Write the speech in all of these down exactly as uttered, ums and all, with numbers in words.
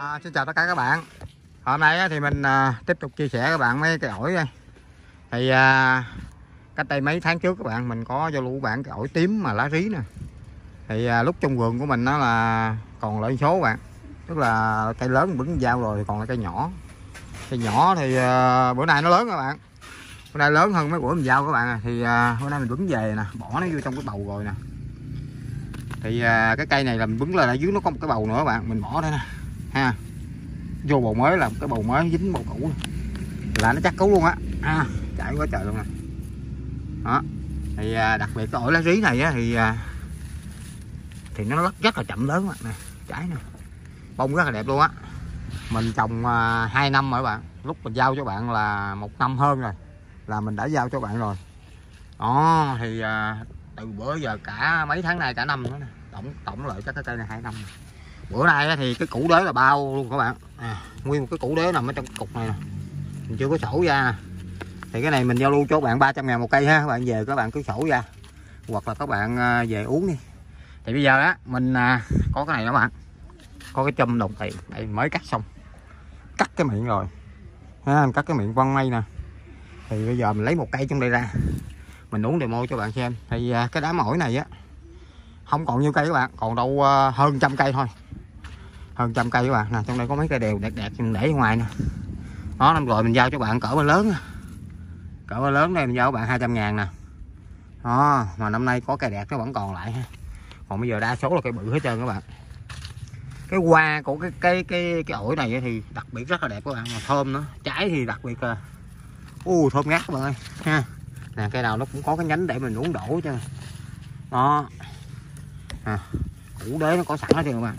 À, xin chào tất cả các bạn. Hôm nay thì mình à, tiếp tục chia sẻ các bạn mấy cái ổi đây. Thì à, cách đây mấy tháng trước các bạn mình có giao lưu bạn cái ổi tím mà lá rí nè. Thì à, lúc trong vườn của mình nó là còn lại số bạn, tức là cây lớn bứng dao rồi thì còn là cây nhỏ. Cây nhỏ thì à, bữa nay nó lớn các bạn. Bữa nay lớn hơn mấy bữa mình giao các bạn à. Thì à, bữa nay mình bứng về nè, bỏ nó vô trong cái bầu rồi nè. Thì à, cái cây này là mình bứng lên ở dưới nó có một cái bầu nữa các bạn, mình bỏ đây nè ha, vô bầu mới là một cái bầu mới dính bầu cũ là nó chắc cứu luôn á, à, chạy quá trời luôn nè. Đó thì à, đặc biệt cái ổi lá rí này á, thì à, thì nó rất, rất là chậm lớn nè, trái nè, bông rất là đẹp luôn á. Mình trồng à, hai năm rồi các bạn, lúc mình giao cho bạn là một năm hơn rồi là mình đã giao cho bạn rồi. Đó thì à, từ bữa giờ cả mấy tháng nay cả năm nữa nè, tổng tổng lợi chắc cái cây này hai năm. Bữa nay thì cái củ đế là bao luôn các bạn, à, nguyên một cái củ đế nằm ở trong cái cục này nè, mình chưa có sổ ra nè. Thì cái này mình giao lưu cho bạn ba trăm ngàn một cây ha, các bạn về các bạn cứ sổ ra hoặc là các bạn về uống đi. Thì bây giờ á mình có cái này các bạn, có cái chum đồng tiền đây mới cắt xong, cắt cái miệng rồi ha, cắt cái miệng vân mây nè. Thì bây giờ mình lấy một cây trong đây ra mình uống demo cho bạn xem. Thì cái đám ổi này á không còn nhiêu cây các bạn, còn đâu hơn trăm cây thôi, hơn trăm cây các bạn nè. Trong đây có mấy cây đều đẹp đẹp mình để ở ngoài nè. Đó, năm rồi mình giao cho bạn cỡ ba lớn, cỡ ba lớn đây mình giao các bạn hai trăm ngàn nè. Đó, mà năm nay có cây đẹp nó vẫn còn lại ha. Còn bây giờ đa số là cây bự hết trơn các bạn. Cái hoa của cái cái cái cái ổi này thì đặc biệt rất là đẹp các bạn, mà thơm nữa, trái thì đặc biệt là u uh, thơm ngát các bạn ơi ha. Nè cây nào nó cũng có cái nhánh để mình uống đổ chứ. Đó, à, củ đế nó có sẵn hết trơn các bạn.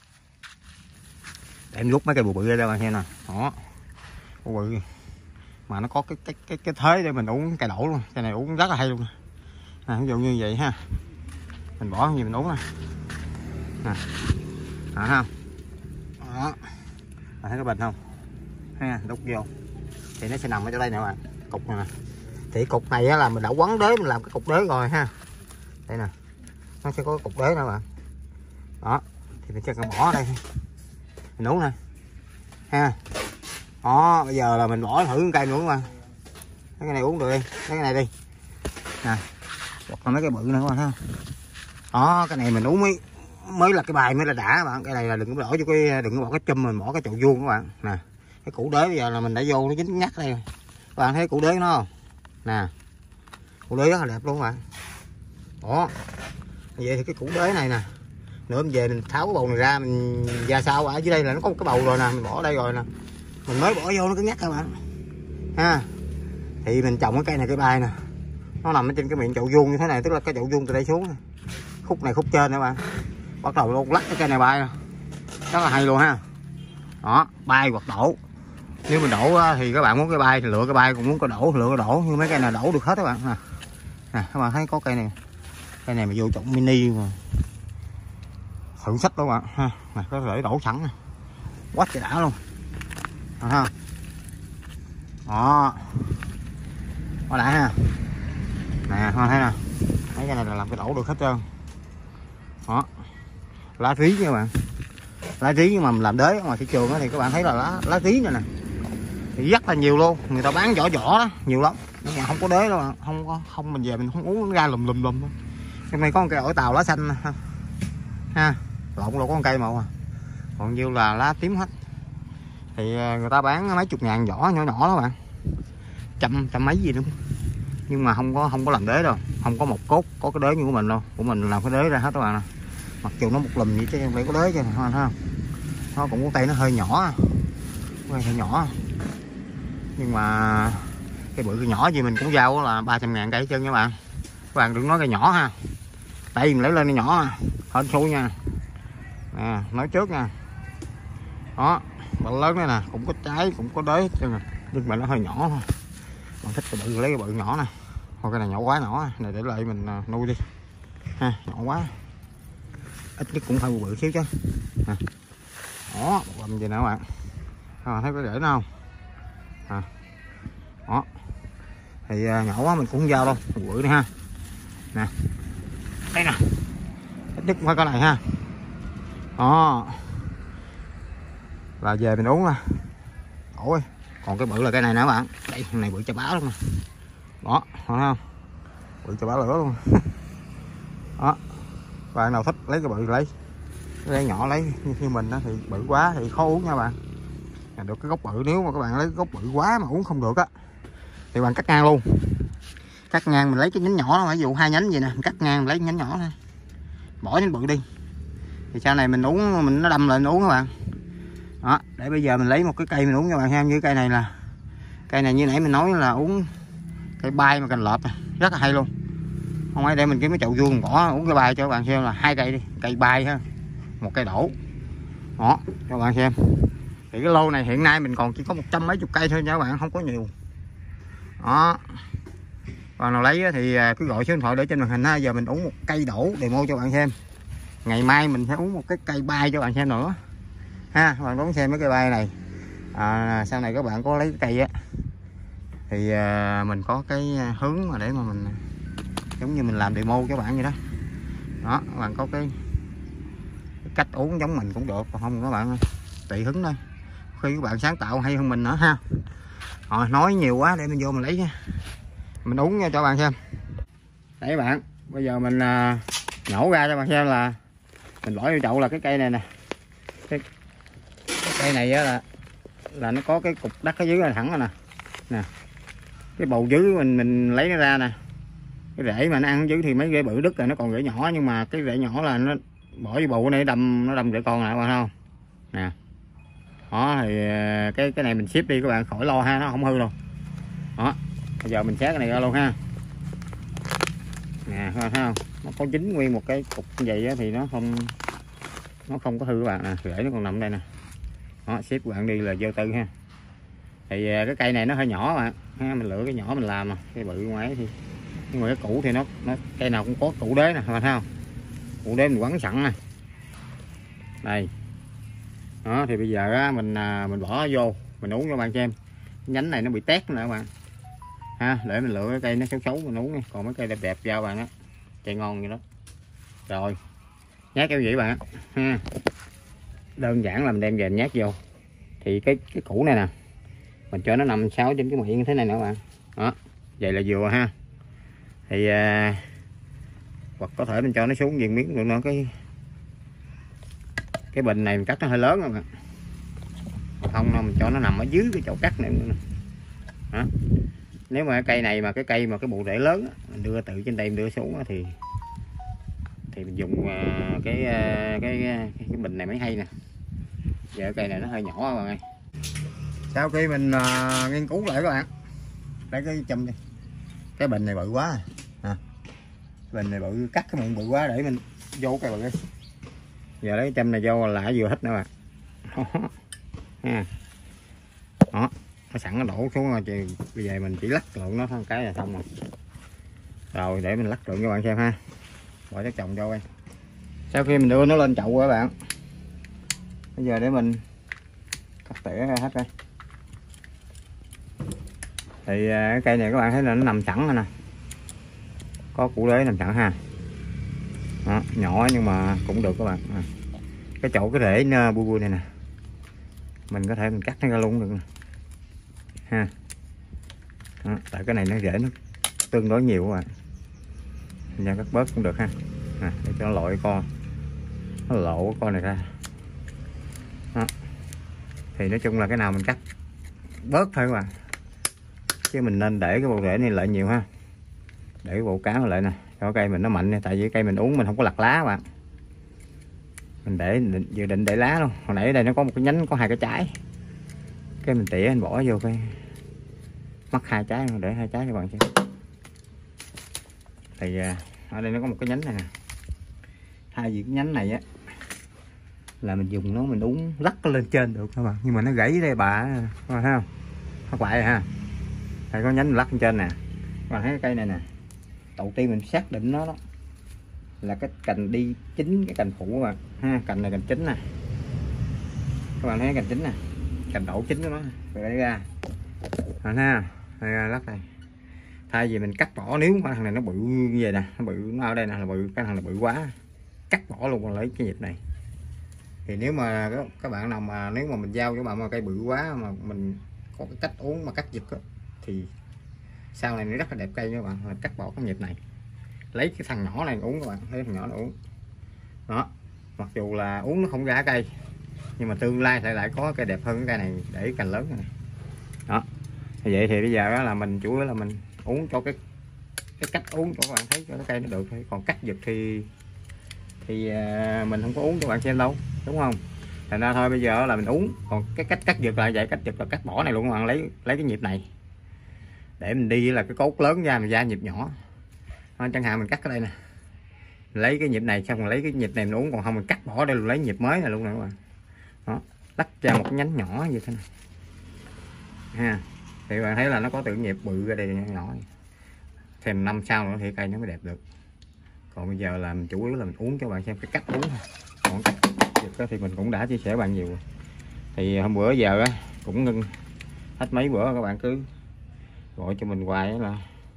Để em rút mấy cây bự bự ra đây bạn xem nè. Đó, bự bự mà nó có cái cái cái cái thế để mình uống cây đổ luôn. Cây này uống rất là hay luôn nè, ví dụ như vậy ha, mình bỏ gì mình uống nè, nè, đó không, đó, bạn thấy cái bình không ha, đút vô thì nó sẽ nằm ở chỗ đây nè bạn, cục này nè. Thì cục này á là mình đã quấn đế, mình làm cái cục đế rồi ha, đây nè, nó sẽ có cái cục đế nữa bạn. Đó thì mình sẽ bỏ ở đây mình uống nè ha. Đó bây giờ là mình bỏ thử cây nữa mà, cái này uống được đi, cái này đi nè, hoặc là mấy cái bự nữa các bạn thấy không. Đó cái này mình uống mới mới là cái bài mới là đã các bạn. Cái này là đừng có đổ cho cái, đừng có bỏ cái chum, mình bỏ cái chậu vuông các bạn nè. Cái củ đế bây giờ là mình đã vô nó dính nhắc đây, các bạn thấy củ đế nó không nè, củ đế rất là đẹp luôn các bạn. Đó vậy thì cái củ đế này nè, nữa mình về mình tháo cái bầu này ra, mình ra sau ở dưới đây là nó có một cái bầu rồi nè, mình bỏ ở đây rồi nè, mình mới bỏ vô nó cứ nhắc các bạn ha. Thì mình trồng cái cây này cây bài nè, nó nằm ở trên cái miệng chậu vuông như thế này, tức là cái chậu vuông từ đây xuống nè. Khúc này khúc trên nè bạn, bắt đầu luôn lắc cái cây này bay nè, rất là hay luôn ha. Đó bay hoặc đổ, nếu mình đổ thì các bạn muốn cái bay thì lựa cái bay, cũng muốn cái đổ lựa cái đổ, nhưng mấy cây này đổ được hết các bạn nè. Nè các bạn thấy có cây này, cây này mà vô trộn mini mà thử sách đó bạn ha, nè có thể đổ sẵn nè, quá trời đã luôn ha. Đó có đã ha, nè con thấy nè, mấy cái này là làm cái đổ được hết trơn. Đó lá rí nha các bạn, lá rí nhưng mà mình làm đế ở ngoài thị trường đó, thì các bạn thấy là lá lá rí này nè thì rất là nhiều luôn, người ta bán vỏ vỏ đó nhiều lắm, nhưng mà không có đế đâu bạn, không có, không mình về mình không uống ra lùm lùm lùm. Trong này có một cây ổi tàu lá xanh ha, ha. Lộn đâu có một cây màu à, còn nhiêu là lá tím hết. Thì người ta bán mấy chục ngàn vỏ nhỏ nhỏ đó bạn, trăm trăm mấy gì nữa, nhưng mà không có không có làm đế đâu, không có một cốt có cái đế như của mình đâu, của mình làm cái đế ra hết các bạn nè. Mặc dù nó một lùm vậy chứ không phải có đế chứ, thấy không, nó cũng có tay nó hơi nhỏ, hơi nhỏ, nhưng mà cái bự cái nhỏ gì mình cũng giao là ba trăm ngàn cây chân các bạn. Các bạn đừng nói cây nhỏ ha, tại vì mình lấy lên nó nhỏ hên xui nha, nè nói trước nha. Đó bạn lớn đây nè, cũng có trái cũng có đế nhưng mà nó hơi nhỏ thôi, bạn thích cái bự lấy cái bự nhỏ nè, thôi cái này nhỏ quá nhỏ này để lại mình nuôi đi ha, nhỏ quá ít nhất cũng hơi bự xíu chứ à. Đó làm gì nữa các bạn à, thấy có rễ nó không à. Đó thì nhỏ quá mình cũng không giao đâu, bự đi ha, nè đây nè, ít nhất cũng phải cái này ha. Đó Và về mình uống nè. Ôi, còn cái bự là cái này nè các bạn. Đây, cái này bự chà bá lắm nè. Đó, thấy không? Bự chà bá lửa luôn. Đó. Bạn nào thích lấy cái bự lấy. Lấy nhỏ lấy như mình đó thì bự quá thì khó uống nha bạn. Được cái gốc bự, nếu mà các bạn lấy cái gốc bự quá mà uống không được á thì bạn cắt ngang luôn. Cắt ngang mình lấy cái nhánh nhỏ, ví dụ hai nhánh vậy nè, mình cắt ngang mình lấy nhánh nhỏ thôi. Bỏ nhánh bự đi. Thì sau này mình uống mình nó đâm lại mình uống các bạn. Đó, để bây giờ mình lấy một cái cây mình uống cho bạn xem. Như cây này là cây này như nãy mình nói là uống cây bay mà cành lợp này, rất là hay luôn. Không phải để mình kiếm cái chậu vuông bỏ uống cái bay cho các bạn xem là hai cây đi, cây bay ha, một cây đổ. Đó, cho các bạn xem. Thì cái lô này hiện nay mình còn chỉ có một trăm mấy chục cây thôi nha các bạn, không có nhiều. Đó. Còn nào lấy thì cứ gọi số điện thoại để trên màn hình ha. Giờ mình uống một cây đổ demo cho bạn xem. Ngày mai mình sẽ uống một cái cây bay cho bạn xem nữa. Ha, các bạn đón xem mấy cây bay này. À, sau này các bạn có lấy cái cây á thì à, mình có cái hướng mà để mà mình giống như mình làm demo cho các bạn vậy đó. Đó, các bạn có cái, cái cách uống giống mình cũng được, còn không các bạn tùy hứng thôi. Khi các bạn sáng tạo hay hơn mình nữa ha. Rồi, nói nhiều quá để mình vô mình lấy nha. Mình uống cho các bạn xem. Đấy bạn, bây giờ mình à, nhổ ra cho bạn xem là mình bỏ vô chậu là cái cây này nè. Cái, cái cây này á là là nó có cái cục đất ở dưới là thẳng rồi nè. Nè. Cái bầu dưới mình mình lấy nó ra nè. Cái rễ mà nó ăn dưới thì mấy rễ bự đứt rồi, nó còn rễ nhỏ nhưng mà cái rễ nhỏ là nó bỏ vô bầu này đâm nó đâm rễ con lại bạn không? Nè. Đó thì cái cái này mình ship đi các bạn khỏi lo ha, nó không hư đâu. Đó. Bây giờ mình xé cái này ra luôn ha. Nè, thấy không? Nó có dính nguyên một cái cục như vậy thì nó không nó không có hư các bạn nè, rễ nó còn nằm đây nè. Đó, ship các bạn đi là vô tư ha. Thì cái cây này nó hơi nhỏ bạn, ha, mình lựa cái nhỏ mình làm mà, cái bự ngoài thì nhưng mà cái củ thì nó nó cây nào cũng có củ đế nè, thấy không? Củ đế mình quấn sẵn nè. Đây. Đó thì bây giờ á, mình mình bỏ vô, mình uống cho bạn xem. Cái nhánh này nó bị tét nữa các bạn. Ha, để mình lựa cái cây nó xấu xấu mình uống đi, còn mấy cây đẹp đẹp ra bạn á. Cây ngon như đó. Rồi. Nhát kiểu vậy bạn ha. Đơn giản là mình đem về nhát vô. Thì cái cái củ này nè, mình cho nó nằm sáu trên cái miệng như thế này nè các bạn. Đó, vậy là vừa ha. Thì à, hoặc có thể mình cho nó xuống viên miếng được nữa. Cái cái bình này mình cắt nó hơi lớn rồi bạn. Không đâu mình cho nó nằm ở dưới cái chỗ cắt này nữa. Đó. Nếu mà cái cây này mà cái cây mà cái bộ rễ lớn mình đưa từ trên đây mình đưa xuống thì thì mình dùng cái cái cái, cái bình này mới hay nè. Giờ cây này nó hơi nhỏ các bạn ơi. Sau khi mình uh, nghiên cứu lại các bạn, lấy cái chùm đi, cái bình này bự quá à. Bình này bự, cắt cái miệng bự quá để mình vô cái bự đi. Giờ lấy cái chùm này vô là vừa hết nữa bạn. Ha. Đó, nó sẵn nó đổ xuống rồi, thì bây giờ mình chỉ lắc lượng nó thôi cái là xong rồi. Rồi để mình lắc lượng cho bạn xem ha. Bỏ chất trồng vô đây. Sau khi mình đưa nó lên chậu các bạn, bây giờ để mình cắt tỉa ra hết đây. Thì cái cây này các bạn thấy là nó nằm sẵn rồi nè, có củ đế nằm sẵn ha. Đó, nhỏ nhưng mà cũng được các bạn. Cái chỗ cái rễ bui bui này nè, mình có thể mình cắt nó ra luôn được nè. Ha. Đó, tại cái này nó rễ nó tương đối nhiều các bạn, mình cắt bớt cũng được ha. À, để cho nó lội con nó lộ cái con này ra. Đó. Thì nói chung là cái nào mình cắt bớt thôi các bạn, chứ mình nên để cái bộ rễ này lại nhiều ha, để cái bộ cá lại nè cho cây mình nó mạnh nha. Tại vì cây mình uống mình không có lặt lá các bạn, mình để định, dự định để lá luôn. Hồi nãy ở đây nó có một cái nhánh có hai cái trái, cái mình tỉa mình bỏ vô cái mắc hai trái, để hai trái cho bạn xem. Thì ở đây nó có một cái nhánh này nè, thay vì cái nhánh này á là mình dùng nó mình uống lắc lên trên được các bạn, nhưng mà nó gãy đây bà, các bạn thấy không? Nó quậy rồi ha. Đây có nhánh mình lắc lên trên nè, các bạn thấy cái cây này nè. Đầu tiên mình xác định nó đó là cái cành đi chính, cái cành phụ các bạn ha. Cành này cành chính nè, các bạn thấy cành chính nè, cành đổ chính của nó rồi lấy ra à, ha. Đây ra lắc đây. Thay vì mình cắt bỏ, nếu cái thằng này nó bự như vậy nè, nó bự, nó ở đây nè là bự, cái thằng này bự quá, cắt bỏ luôn, còn lấy cái nhịp này Thì nếu mà các bạn nào mà nếu mà mình giao cho bạn mà cây bự quá mà mình có cái cách uống mà cắt giật á, thì sau này nó rất là đẹp cây nha các bạn. Là cắt bỏ cái nhịp này, lấy cái thằng nhỏ này uống các bạn, lấy thằng nhỏ này uống đó. Mặc dù là uống nó không ra cây, nhưng mà tương lai lại lại có cây đẹp hơn cái cây này để cành lớn này đó. Thì vậy thì bây giờ đó là mình chủ yếu là mình uống cho cái cái cách uống cho các bạn thấy cho cái cây nó được thôi. Còn cắt giật thì thì mình không có uống cho bạn xem đâu, đúng không? Thành ra thôi bây giờ là mình uống. Còn cái cách cắt giật là vậy, cách giật là cắt bỏ này luôn các bạn, lấy lấy cái nhịp này để mình đi là cái cốt lớn ra mình ra nhịp nhỏ. Thôi, chẳng hạn mình cắt cái đây nè, lấy cái nhịp này xong rồi lấy cái nhịp này mình uống, còn không mình cắt bỏ đây, lấy nhịp mới này luôn nè các bạn. Đó, lắc ra một cái nhánh nhỏ như thế này ha, thì bạn thấy là nó có tự nhịp bự ra đây nhỏ nhỏ. Thêm năm sau nữa thì cây nó mới đẹp được. Còn bây giờ là mình chủ yếu là mình uống cho bạn xem cái cách uống thôi. Còn cách giật thì mình cũng đã chia sẻ bạn nhiều rồi. Thì hôm bữa giờ á cũng ngưng hết mấy bữa, các bạn cứ gọi cho mình hoài là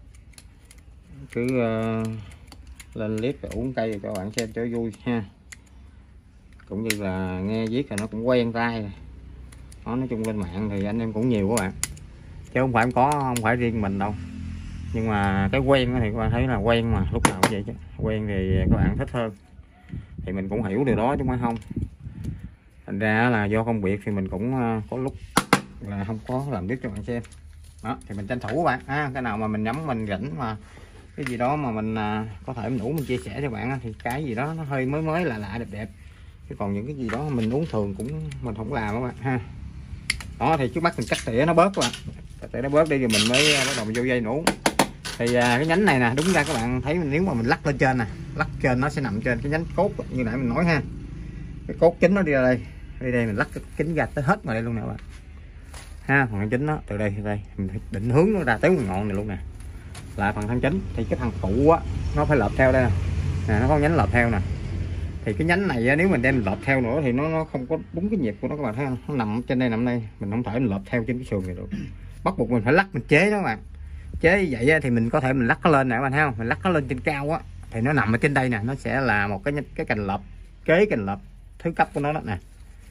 cứ uh, lên clip và uống cây cho bạn xem cho vui ha, cũng như là nghe viết là nó cũng quen tai rồi. Đó, nói chung lên mạng thì anh em cũng nhiều các bạn, chứ không phải không có, không phải riêng mình đâu. Nhưng mà cái quen thì các bạn thấy là quen mà, lúc nào cũng vậy chứ, quen thì các bạn thích hơn, thì mình cũng hiểu điều đó chứ không phải không. Thành ra là do công việc thì mình cũng có lúc là không có làm clip cho bạn xem. Đó thì mình tranh thủ các bạn ha, cái nào mà mình nhắm mình rảnh mà cái gì đó mà mình à, có thể mình uống mình chia sẻ cho bạn thì cái gì đó nó hơi mới mới lạ lạ đẹp đẹp, chứ còn những cái gì đó mình uống thường cũng mình không làm các bạn ha. Đó thì trước mắt mình cắt tỉa nó bớt các bạn, cắt tỉa nó bớt đi rồi mình mới bắt đầu mình vô dây nổ. Thì à, cái nhánh này nè, đúng ra các bạn thấy nếu mà mình lắc lên trên nè, lắc trên nó sẽ nằm trên cái nhánh cốt như nãy mình nói ha, cái cốt chính nó đi ra đây, đi đây mình lắc cái kính ra tới hết ngoài đây luôn nè các bạn ha. Phần thân chính nó từ đây từ đây mình phải định hướng nó ra tới ngọn này luôn nè, là phần thân chính. Thì cái thằng phụ á nó phải lợp theo đây nè, nè nó có nhánh lợp theo nè. Thì cái nhánh này á, nếu mình đem lợp theo nữa thì nó nó không có đúng cái nhịp của nó các bạn thấy không, nó nằm trên đây nằm đây, mình không thể mình lợp theo trên cái sườn này được, bắt buộc mình phải lắc mình chế đó các bạn. Chế vậy á, thì mình có thể mình lắc nó lên nè các bạn thấy không, mình lắc nó lên trên cao á thì nó nằm ở trên đây nè, nó sẽ là một cái cái cành lợp kế cành lợp thứ cấp của nó đó nè.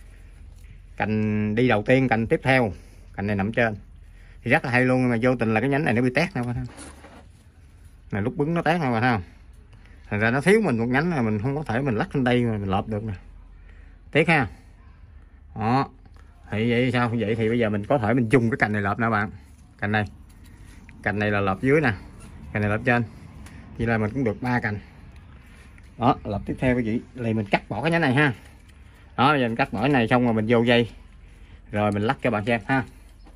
Cành đi đầu tiên, cành tiếp theo, cành này nằm trên thì rất là hay luôn, nhưng mà vô tình là cái nhánh này nó bị tét nè các bạn thấy này, lúc bứng nó tét nè các bạn thấy không. Thành ra nó thiếu mình một nhánh là mình không có thể mình lắc lên đây mà mình lợp được nè, tiếc ha. Đó thì vậy sao vậy thì bây giờ mình có thể mình dùng cái cành này lợp nè bạn, cành này cành này là lợp dưới nè, cành này lợp trên, vậy là mình cũng được ba cành. Đó lợp tiếp theo cái gì thì mình cắt bỏ cái nhánh này ha. Đó bây giờ mình cắt bỏ cái này xong rồi mình vô dây rồi mình lắc cho bạn xem ha.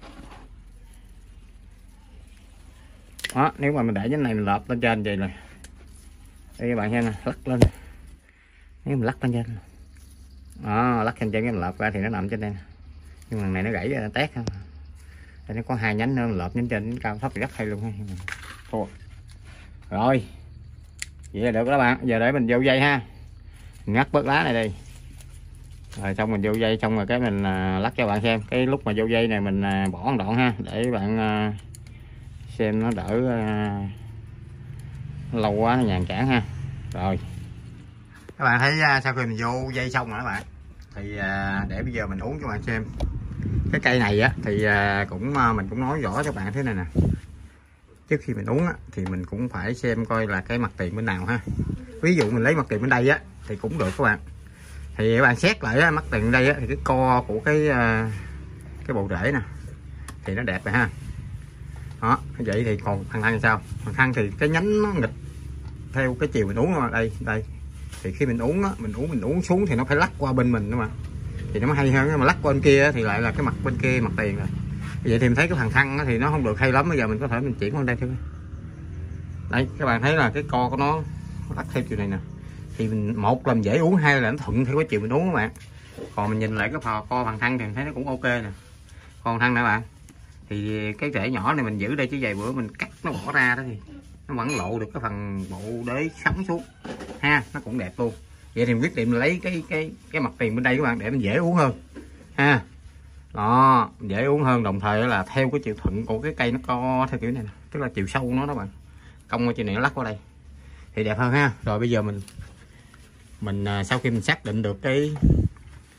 Đó nếu mà mình để nhánh này mình lợp lên trên vậy này, đây các bạn xem nè, lắc lên, nếu mình lắc lên trên đó, lắc lên trên cái mình lợp ra thì nó nằm trên đây nè. Nhưng mà này nó gãy ra nó tét ha, nó có hai nhánh nữa, lợp nhánh trên nhánh cao thấp thì rất hay luôn ha. Thôi rồi vậy là được đó các bạn. Giờ để mình vô dây ha, mình ngắt bớt lá này đi rồi xong mình vô dây xong rồi cái mình à, lắc cho bạn xem. Cái lúc mà vô dây này mình à, bỏ một đoạn ha, để bạn à, xem nó đỡ à, lâu quá nó nhàn chán ha. Rồi các bạn thấy à, sau khi mình vô dây xong rồi các bạn, thì à, để bây giờ mình uống cho bạn xem. Cái cây này á thì à, cũng à, mình cũng nói rõ cho bạn thế này nè, trước khi mình uống á, thì mình cũng phải xem coi là cái mặt tiền bên nào ha. Ví dụ mình lấy mặt tiền bên đây á thì cũng được các bạn. Thì các bạn xét lại á, mắt tiền đây á, thì cái co của cái cái bộ rễ nè thì nó đẹp rồi ha. Đó vậy thì còn thằng thân thì sao, thằng thân thì cái nhánh nó nghịch theo cái chiều mình uống mà đây đây thì khi mình uống á, mình uống mình uống xuống thì nó phải lắc qua bên mình đúng không ạ, thì nó mới hay hơn. Mà lắc qua bên kia thì lại là cái mặt bên kia mặt tiền rồi. Vậy thì mình thấy cái thằng thân thì nó không được hay lắm. Bây giờ mình có thể mình chuyển qua đây thôi. Đây các bạn thấy là cái co của nó lắc theo chiều này nè, thì mình một là mình dễ uống, hai là nó thuận theo cái chiều mình uống các bạn. Còn mình nhìn lại cái phò co thằng thân thì mình thấy nó cũng ok nè. Còn thân nè bạn, thì cái rễ nhỏ này mình giữ đây chứ vài bữa mình cắt nó bỏ ra đó thì nó vẫn lộ được cái phần bộ đế sắn xuống ha, nó cũng đẹp luôn. Vậy thì mình quyết định lấy cái cái cái mặt tiền bên đây các bạn, để mình dễ uống hơn ha. Đó dễ uống hơn, đồng thời là theo cái chiều thuận của cái cây nó co theo kiểu này nè, tức là chiều sâu nó đó bạn, cong qua chiều này nó lắc qua đây thì đẹp hơn ha. Rồi bây giờ mình mình sau khi mình xác định được cái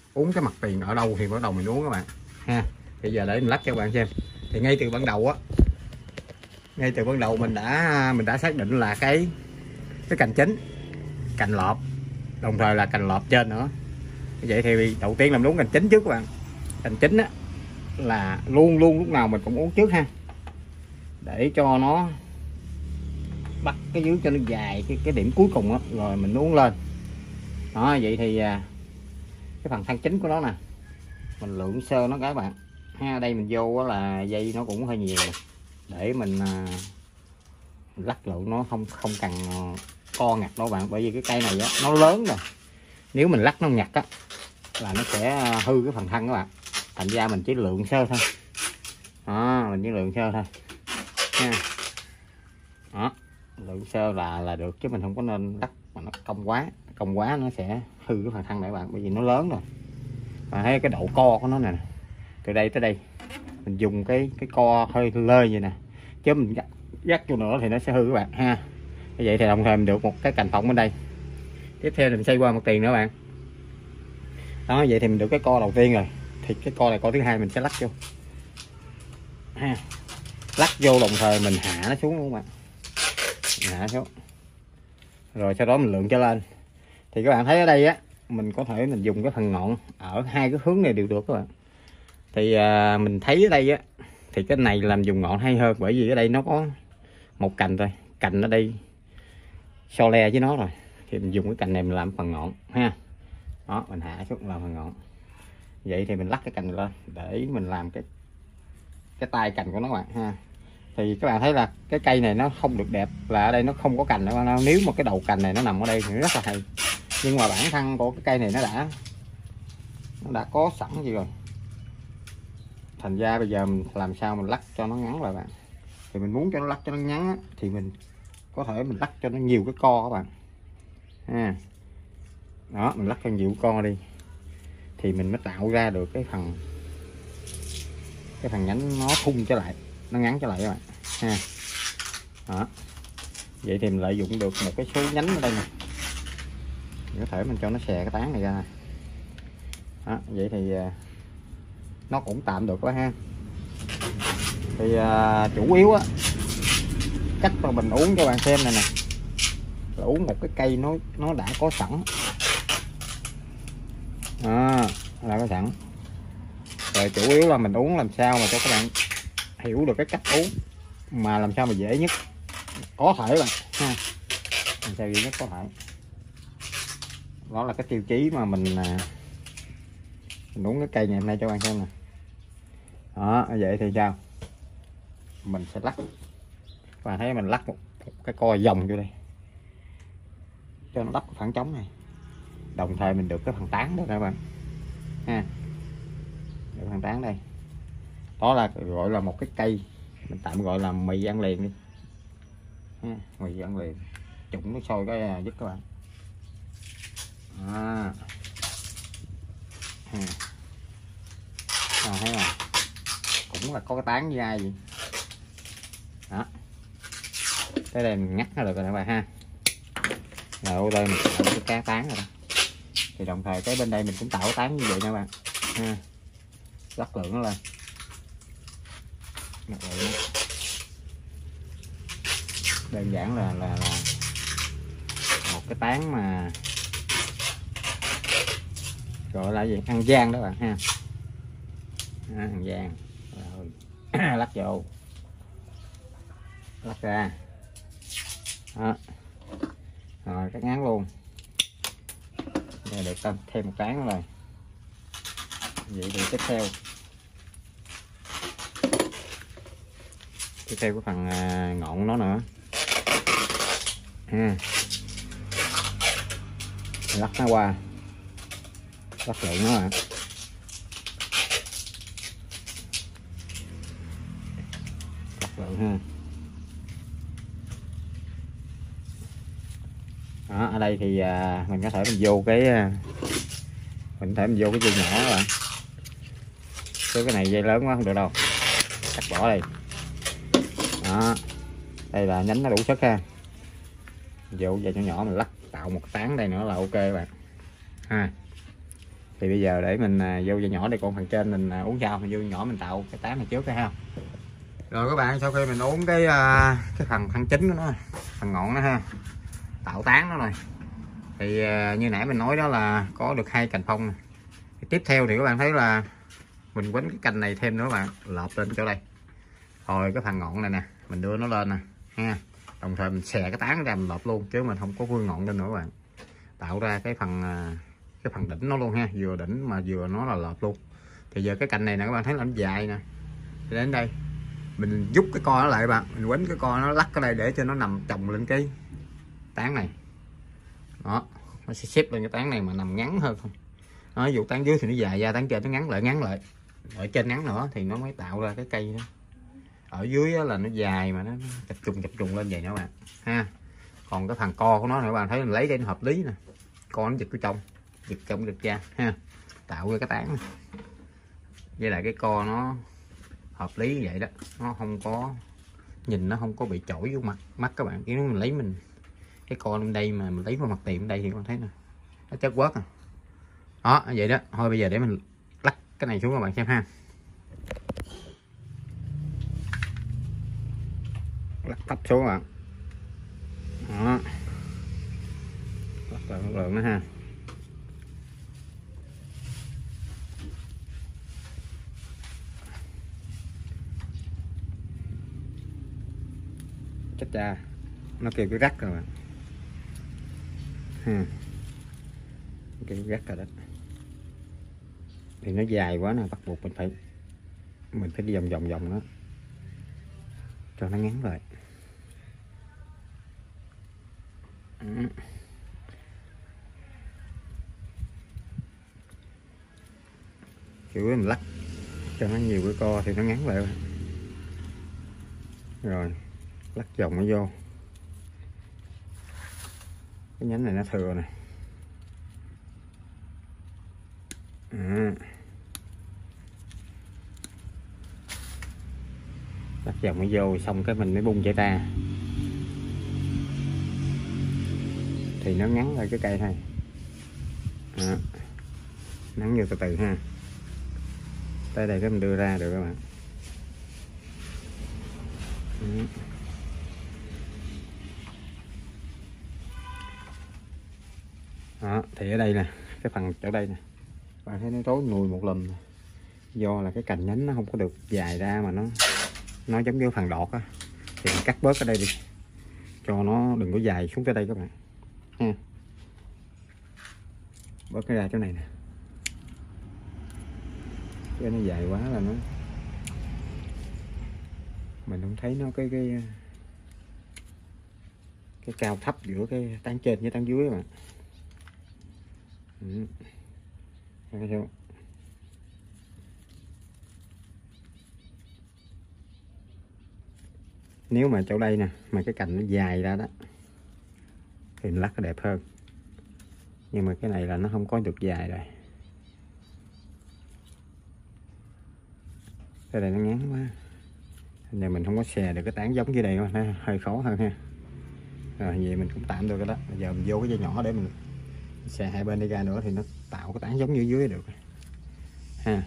uống cái mặt tiền ở đâu thì bắt đầu mình uống các bạn ha. Bây giờ để mình lắc cho các bạn xem. Thì ngay từ ban đầu á, ngay từ ban đầu mình đã mình đã xác định là cái cái cành chính, cành lọp, đồng thời là cành lọp trên nữa. Vậy thì đầu tiên làm đúng cành chính trước các bạn. Cành chính á là luôn luôn lúc nào mình cũng uống trước ha, để cho nó bắt cái dưới cho nó dài cái cái điểm cuối cùng á, rồi mình uống lên đó. Vậy thì cái phần thân chính của nó nè, mình lượng sơ nó các bạn ha. Đây mình vô là dây nó cũng hơi nhiều để mình, mình lắc lượng nó không không cần co ngặt đâu bạn, bởi vì cái cây này á nó lớn rồi, nếu mình lắc nó ngặt á là nó sẽ hư cái phần thân các bạn. Thành ra mình chỉ lượng sơ thôi đó, mình chỉ lượng sơ thôi nha. Đó, lượng sơ là là được, chứ mình không có nên lắc mà nó cong quá, cong quá nó sẽ hư cái phần thân này các bạn, bởi vì nó lớn rồi. Và thấy cái độ co của nó nè, từ đây tới đây mình dùng cái cái co hơi lơi vậy nè, chứ mình dắt, dắt vô nữa thì nó sẽ hư các bạn ha. Như vậy thì đồng thời mình được một cái cành phộng bên đây. Tiếp theo mình xoay qua một tiền nữa bạn. Đó, vậy thì mình được cái co đầu tiên rồi, thì cái co này co thứ hai mình sẽ lắc vô ha. Lắc vô đồng thời mình hạ nó xuống luôn các bạn, hạ xuống rồi sau đó mình lượng cho lên. Thì các bạn thấy ở đây á, mình có thể mình dùng cái phần ngọn ở hai cái hướng này đều được các bạn. Thì à, mình thấy ở đây á thì cái này làm dùng ngọn hay hơn, bởi vì ở đây nó có một cành thôi, cành ở đây so le với nó rồi, thì mình dùng cái cành này mình làm phần ngọn ha. Đó, mình hạ xuống làm phần ngọn. Vậy thì mình lắc cái cành này lên để mình làm cái cái tay cành của nó các bạn ha. Thì các bạn thấy là cái cây này nó không được đẹp là ở đây nó không có cành nữa. Nếu mà cái đầu cành này nó nằm ở đây thì nó rất là hay, nhưng mà bản thân của cái cây này nó đã nó đã có sẵn gì rồi. Thành ra bây giờ mình làm sao mình lắc cho nó ngắn lại bạn. Thì mình muốn cho nó lắc cho nó ngắn á, thì mình có thể mình lắc cho nó nhiều cái co các bạn ha. Đó, mình lắc cho nhiều co đi thì mình mới tạo ra được cái phần cái phần nhánh nó thun trở lại, nó ngắn trở lại các bạn ha. Đó, vậy thì mình lợi dụng được một cái số nhánh ở đây nè, có thể mình cho nó xè cái tán này ra. Đó, vậy thì nó cũng tạm được đó ha. Thì à, chủ yếu á, cách mà mình uống cho bạn xem này nè, là uống một cái cây nó nó đã có sẵn à, đã có sẵn rồi. Chủ yếu là mình uống làm sao mà cho các bạn hiểu được cái cách uống mà làm sao mà dễ nhất có thể bạn ha, làm sao dễ nhất có thể. Đó là cái tiêu chí mà mình mình uống cái cây ngày hôm nay cho bạn xem nè. Đó, vậy thì sao, mình sẽ lắc, và thấy mình lắc một, một cái co vòng vô đây cho nó đắp cái khoảng trống này, đồng thời mình được cái phần tán đó các bạn ha, được phần tán đây. Đó là gọi là một cái cây mình tạm gọi là mì ăn liền đi ha, mì ăn liền, trụng nó sôi cái dứt các bạn. À. À. À, thấy không, cũng là có cái tán dai gì đó. Tới đây mình ngắt nó được rồi các bạn ha. Rồi ở đây mình tạo cái cá tán rồi đó. Thì đồng thời cái bên đây mình cũng tạo cái tán như vậy nha bạn ha. Lắc lượng nó lên. Đơn giản là là, là một cái tán mà gọi là gì, ăn gian đó bạn ha. À, ăn gian rồi lắc vô, lắc ra đó. Rồi cắt ngắn luôn. Đây được tâm thêm một tán rồi. Vậy thì tiếp theo tiếp theo cái phần ngọn nó nữa ha, lắc nó qua, lắc lượng nó ạ. Lắc lượng ha. Đó, ở đây thì à, mình có thể mình vô cái mình có thể mình vô cái dây nhỏ rồi, chứ cái này dây lớn quá không được đâu, cắt bỏ đây. Đó, đây là nhánh nó đủ sức ha, vô dây nhỏ nhỏ mình lắc tạo một tán đây nữa là ok bạn ha. Thì bây giờ để mình à, vô dây nhỏ đây, con phần trên mình à, uống sau, mình vô nhỏ mình tạo cái tán này trước cái ha. Rồi các bạn, sau khi mình uống cái à, cái phần thân chính của nó, phần ngọn nó ha, tạo tán nó rồi, thì à, như nãy mình nói đó là có được hai cành phong này. Thì tiếp theo thì các bạn thấy là mình quấn cái cành này thêm nữa các bạn, lợp lên chỗ đây, rồi cái phần ngọn này nè mình đưa nó lên nè ha, đồng thời mình xè cái tán ra mình lợp luôn, chứ mình không có vương ngọn lên nữa các bạn, tạo ra cái phần cái phần đỉnh nó luôn ha, vừa đỉnh mà vừa nó là lợp luôn. Thì giờ cái cành này nè các bạn thấy là nó dài nè, thì đến đây mình giúp cái co nó lại bạn, mình quấn cái co nó lắc cái đây để cho nó nằm chồng lên cái tán này đó, nó sẽ xếp lên cái tán này mà nằm ngắn hơn thôi. Đó, ví dụ tán dưới thì nó dài ra, tán trên nó ngắn lại ngắn lại, ở trên ngắn nữa thì nó mới tạo ra cái cây đó. Ở dưới là nó dài mà nó chập trùng chập trùng lên vậy nữa bạn ha. Còn cái phần co của nó các bạn thấy mình lấy đây nó hợp lý nè, co nó giật cái trong, giật trong giật ra ha, tạo ra cái tán này. Với lại cái co nó hợp lý như vậy đó, nó không có nhìn nó không có bị chổi vô mặt mắt các bạn. Kiểu mình lấy mình cái co lên đây mà mình lấy vào mặt tiệm đây thì con thấy nè, nó chất quất à. Đó vậy đó. Thôi bây giờ để mình lắc cái này xuống các bạn xem ha. Lắc thấp xuống các bạn. Đó, lắc lại một lượng nữa ha. Chết cha, nó kêu cái rắc rồi bạn ha, kêu cái rắc rồi đó. Thì nó dài quá nè, bắt buộc mình phải mình phải đi vòng vòng vòng nó cho nó ngắn lại. Ừ. Kiểu mình lắc cho nó nhiều cái co thì nó ngắn lại. Rồi lắc vòng nó vô, cái nhánh này nó thừa nè. À. Lắc vòng nó vô xong cái mình mới bung chạy ra thì nó ngắn lại cái cây thôi. À. Nắng vô từ từ ha, tới đây cái mình đưa ra được các bạn. Ừ. Đó, thì ở đây nè, cái phần chỗ đây nè, bạn thấy nó rối nùi một lần, do là cái cành nhánh nó không có được dài ra mà nó nó giống như phần đọt á, thì mình cắt bớt ở đây đi cho nó đừng có dài xuống tới đây các bạn ha. Bớt cái ra chỗ này nè, cái nó dài quá là nó mình không thấy nó cái cái cái cao thấp giữa cái tán trên với tán dưới mà. Ừ. Nếu mà chỗ đây nè mà cái cành nó dài ra đó thì lắc nó đẹp hơn, nhưng mà cái này là nó không có được dài rồi, cái này nó ngắn quá nên mình không có xè được cái tán giống dưới đây, nó hơi khó hơn ha. Rồi vậy mình cũng tạm được cái đó. Bây giờ mình vô cái dây nhỏ để mình xè hai bên đi ra nữa thì nó tạo cái tán giống như dưới được ha.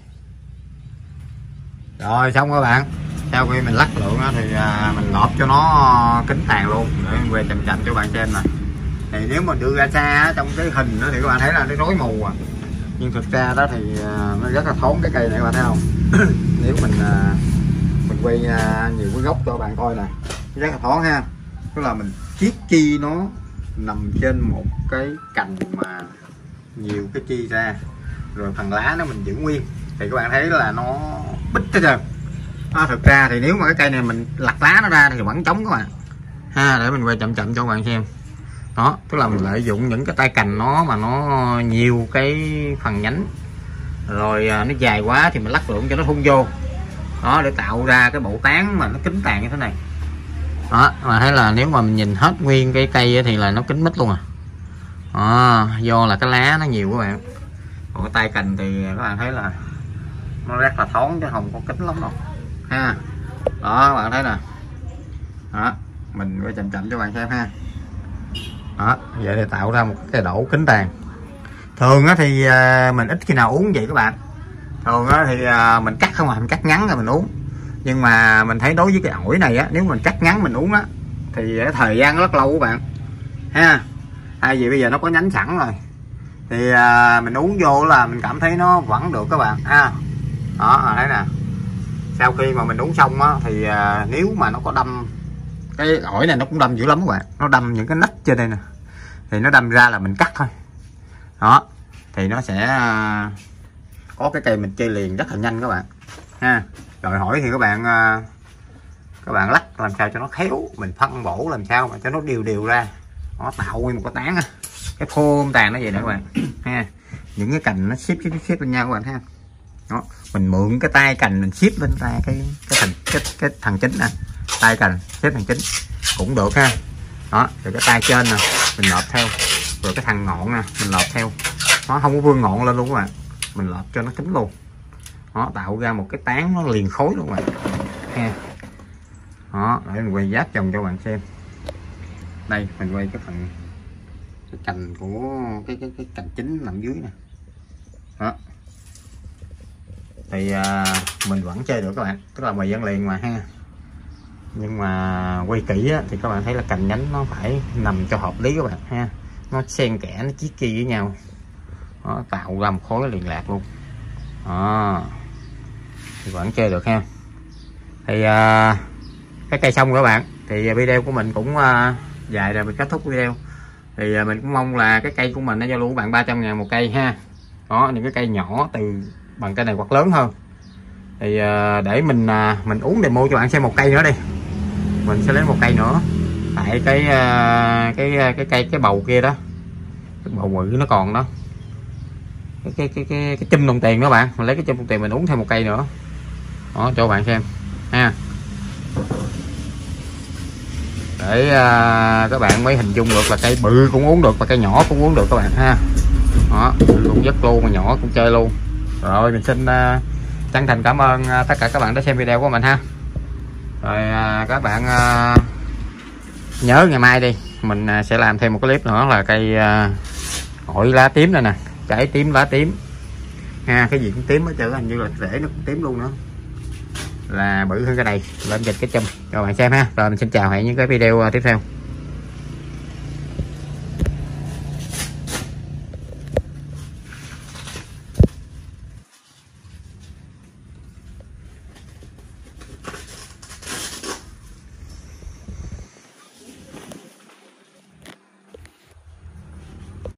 Rồi xong các bạn, sau khi mình lắc lượng thì mình lọp cho nó kính tàn luôn để mình quay chậm chậm cho bạn xem nè. Thì nếu mà đưa ra xa trong cái hình đó thì các bạn thấy là nó rối mù à, nhưng thực ra đó thì nó rất là thốn cái cây này các bạn thấy không. Nếu mình mình quay nhiều cái góc cho các bạn coi nè, rất là thốn ha. Tức là mình chiết chi nó nằm trên một cái cành mà nhiều cái chi ra, rồi phần lá nó mình giữ nguyên thì các bạn thấy là nó bít hết trơn. À, thực ra thì nếu mà cái cây này mình lặt lá nó ra thì vẫn trống các bạn ha. Để mình quay chậm chậm cho các bạn xem đó, tức là mình lợi dụng những cái tay cành nó mà nó nhiều cái phần nhánh, rồi nó dài quá thì mình lắc lượng cho nó thun vô đó, để tạo ra cái bộ tán mà nó kính tàn như thế này đó. Mà thấy là nếu mà mình nhìn hết nguyên cái cây thì là nó kính mít luôn à. Đó, do là cái lá nó nhiều các bạn. Còn cái tay cành thì các bạn thấy là nó rất là thoáng chứ không có kính lắm đâu ha. Đó các bạn thấy nè, đó mình quay chậm chậm cho bạn xem ha. Đó vậy thì tạo ra một cái độ kính tàn. Thường á thì mình ít khi nào uống vậy các bạn. Thường á thì mình cắt không à, mình cắt ngắn rồi mình uống. Nhưng mà mình thấy đối với cái ổi này á, nếu mình cắt ngắn mình uống á thì thời gian rất lâu các bạn ha. Hay vì bây giờ nó có nhánh sẵn rồi thì à, mình uống vô là mình cảm thấy nó vẫn được các bạn ha. Đó thấy nè, sau khi mà mình uống xong á thì à, nếu mà nó có đâm, cái ổi này nó cũng đâm dữ lắm các bạn, nó đâm những cái nách trên đây nè, thì nó đâm ra là mình cắt thôi. Đó thì nó sẽ à, có cái cây mình chơi liền rất là nhanh các bạn ha. Đòi hỏi thì các bạn à, các bạn lắc làm sao cho nó khéo, mình phân bổ làm sao mà cho nó đều đều ra, nó tạo nguyên một cái tán á, cái phô tàn nó vậy nè các bạn ha. Những cái cành nó xếp xếp xếp lên nhau các bạn ha. Đó mình mượn cái tay cành mình xếp lên tay cái cái thành cái, cái thằng chính nè, tay cành xếp thằng chính cũng được ha. Đó rồi cái tay trên nè mình lọp theo, rồi cái thằng ngọn nè mình lọp theo, nó không có vươn ngọn lên luôn các bạn, mình lọp cho nó kín luôn. Nó tạo ra một cái tán nó liền khối luôn các bạn ha. Đó để mình quay giáp trồng cho các bạn xem. Đây mình quay cái phần cái cành của cái cái cái cành chính nằm dưới nè. Đó thì à, mình vẫn chơi được các bạn, tức là mày dân liền mà ha. Nhưng mà quay kỹ á, thì các bạn thấy là cành nhánh nó phải nằm cho hợp lý các bạn ha, nó xen kẽ nó chiết chi với nhau, nó tạo ra một khối liền lạc luôn. Đó thì vẫn chơi được ha. Thì à, cái cây xong rồi các bạn, thì video của mình cũng à, dài rồi, mình kết thúc video. Thì à, mình cũng mong là cái cây của mình nó giao lưu các bạn ba trăm ngàn một cây ha. Đó những cái cây nhỏ từ bằng cây này hoặc lớn hơn. Thì à, để mình à, mình uống demo cho bạn xem một cây nữa đi. Mình sẽ lấy một cây nữa. Tại cái à, cái cái cây cái bầu kia đó, cái bầu bự nó còn đó. Cái cái cái cái, cái chum đồng tiền đó bạn, mình lấy cái chum đồng tiền mình uống thêm một cây nữa. Đó cho bạn xem ha. Để uh, các bạn mới hình dung được là cây bự cũng uống được và cây nhỏ cũng uống được các bạn ha. Đó luôn dứt luôn mà nhỏ cũng chơi luôn. Rồi mình xin uh, chân thành cảm ơn uh, tất cả các bạn đã xem video của mình ha. Rồi uh, các bạn uh, nhớ ngày mai đi mình uh, sẽ làm thêm một cái clip nữa là cây uh, ổi lá tím này nè, trái tím lá tím ha. Cái gì cũng tím hết trơn, hình như là rễ nó cũng tím luôn nữa, là bự hơn cái này, lên dịch cái chum cho bạn xem ha. Rồi mình xin chào, hẹn những cái video tiếp theo.